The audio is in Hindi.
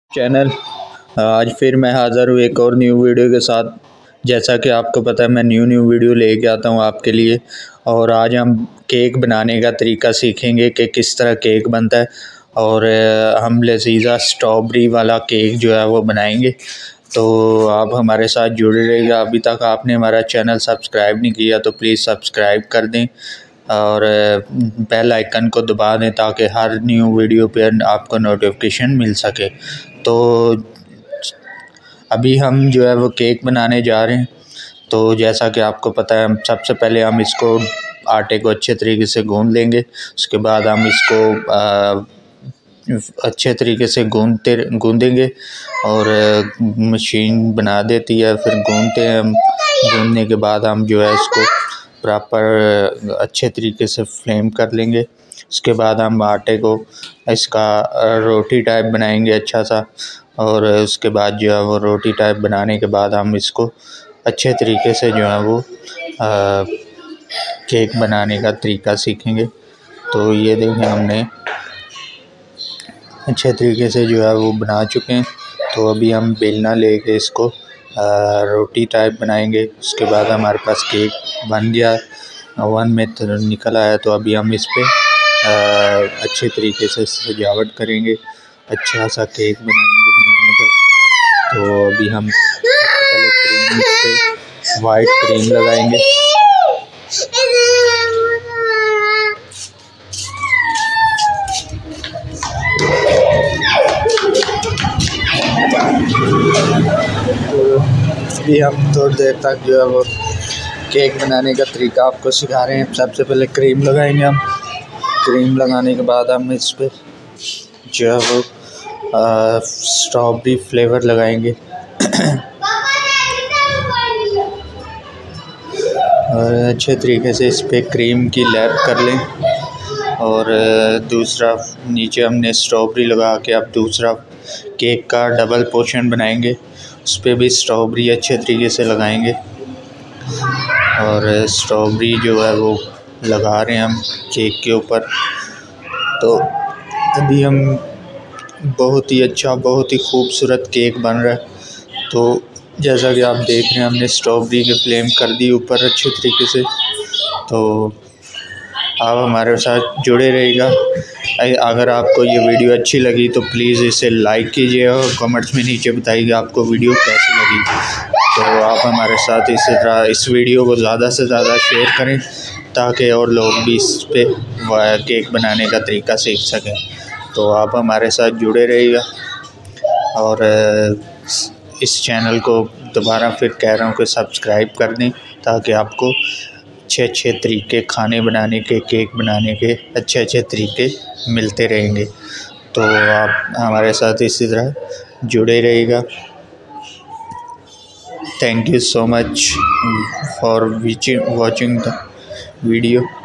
चैनल। आज फिर मैं हाज़िर हूँ एक और न्यू वीडियो के साथ। जैसा कि आपको पता है मैं न्यू वीडियो लेके आता हूँ आपके लिए। और आज हम केक बनाने का तरीका सीखेंगे कि किस तरह केक बनता है। और हम लजीज़ा स्ट्रॉबेरी वाला केक जो है वो बनाएंगे। तो आप हमारे साथ जुड़े रहिएगा। अभी तक आपने हमारा चैनल सब्सक्राइब नहीं किया तो प्लीज़ सब्सक्राइब कर दें और बेल आइकन को दबा दें ताकि हर न्यू वीडियो पे आपको नोटिफिकेशन मिल सके। तो अभी हम जो है वो केक बनाने जा रहे हैं। तो जैसा कि आपको पता है सबसे पहले हम इसको आटे को अच्छे तरीके से गूंद लेंगे। उसके बाद हम इसको अच्छे तरीके से गूंदेंगे और मशीन बना देती है, फिर गूंदते हैं हम। गूंदने के बाद हम जो है इसको प्रॉपर अच्छे तरीके से फ्लेम कर लेंगे। उसके बाद हम आटे को इसका रोटी टाइप बनाएंगे अच्छा सा। और उसके बाद जो है वो रोटी टाइप बनाने के बाद हम इसको अच्छे तरीके से जो है वो केक बनाने का तरीका सीखेंगे। तो ये देखें हमने अच्छे तरीके से जो है वो बना चुके हैं। तो अभी हम बेलना लेके इसको रोटी टाइप बनाएंगे। उसके बाद हमारे पास केक बन गया, ओवन में निकल आया। तो अभी हम इस पर अच्छे तरीके से सजावट करेंगे, अच्छा सा केक बनाएंगे बनाने का। तो अभी हम पहले क्रीम इस पर वाइट क्रीम लगाएंगे। अभी हम थोड़ी देर तक जो है वो केक बनाने का तरीका आपको सिखा रहे हैं। सबसे पहले क्रीम लगाएंगे हम। क्रीम लगाने के बाद हम इस पर जो है वो स्ट्रॉबेरी फ्लेवर लगाएंगे और अच्छे तरीके से इस पर क्रीम की लैप कर लें। और दूसरा नीचे हमने स्ट्रॉबेरी लगा के अब दूसरा केक का डबल पोर्शन बनाएंगे। उस पर भी स्ट्रॉबेरी अच्छे तरीके से लगाएंगे और स्ट्रॉबेरी जो है वो लगा रहे हैं हम केक के ऊपर। तो अभी हम बहुत ही अच्छा, बहुत ही खूबसूरत केक बन रहा है। तो जैसा कि आप देख रहे हैं हमने स्ट्रॉबेरी के फ्लेम कर दी ऊपर अच्छे तरीके से। तो आप हमारे साथ जुड़े रहिएगा। अगर आपको ये वीडियो अच्छी लगी तो प्लीज़ इसे लाइक कीजिए और कमेंट्स में नीचे बताइए आपको वीडियो कैसी लगी। तो आप हमारे साथ इसी तरह इस वीडियो को ज़्यादा से ज़्यादा शेयर करें ताकि और लोग भी इस पर केक बनाने का तरीका सीख सकें। तो आप हमारे साथ जुड़े रहिएगा और इस चैनल को दोबारा फिर कह रहा हूँ कि सब्सक्राइब कर दें ताकि आपको अच्छे तरीके खाने बनाने के, केक बनाने के अच्छे तरीके मिलते रहेंगे। तो आप हमारे साथ इसी तरह जुड़े रहिएगा। Thank you so much for watching the video.